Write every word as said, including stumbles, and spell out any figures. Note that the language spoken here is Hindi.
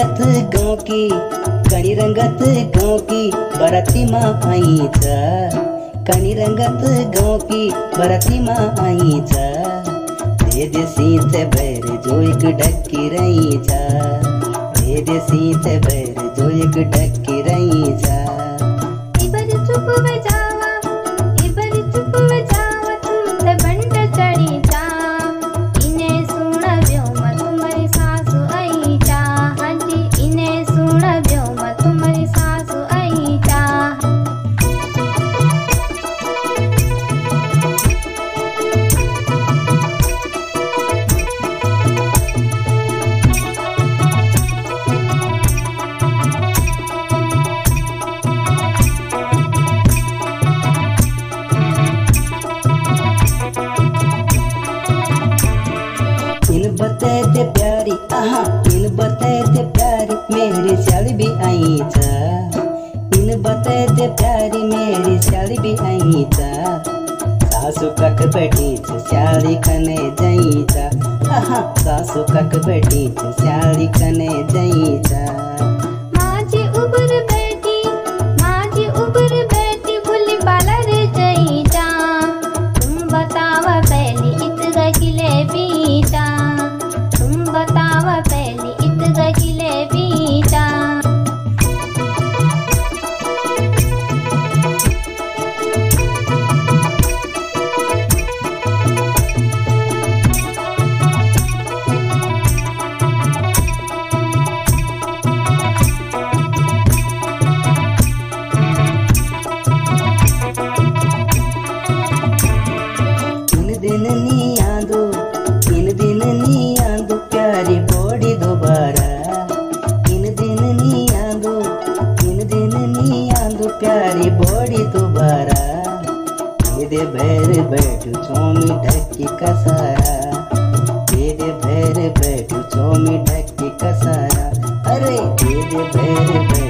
रंगत गाँव की कणी रंगत गाँव की बराती माँ आई चा। कणी रंगत गाँव की बराती माँ आई चा। दे दे सीत बैर जो एक ढक्की रही चा। दे दे सीत बैर जो एक ढक्की रही चा। इबर चुप बजावा इबर चुप बजावा तुम ते बंड चढ़ी चा। इन्हें सुन व्योम तुम्हारी सासु आई चा। हाँ जी इन्हें सुन व्योम तुम्हारी सासु आई चा। इन बताए थे प्यारी आहा इन बताए थे प्यारी मेरी स्याली भी आई चा। इन बताए थे प्यारी मेरी स्याली भी आई चा। सासु कक बैठी छ स्याली कने जई चा। आहा सासु कक बैठी छ स्याली कने जई चा। माँ जी उबर बैठी माँ जी उबर बैठी भूली पालर जई चा। तुम बतावा पहली इत गकिले बीटा। तुम बतावा पहली इत गकिले बीटा। इन दिन नी आंदो इन दिन नी आंदो प्यारी बोड़ी दोबारा। इन दिन नी आंदो इन दिन नी आंदो प्यारी बोड़ी दोबारा। दे दे भैर बैठू चोमी ढक्की कसारा। दे दे भैर बैठू चोमी ढक्की कसारा। अरे दे दे भैर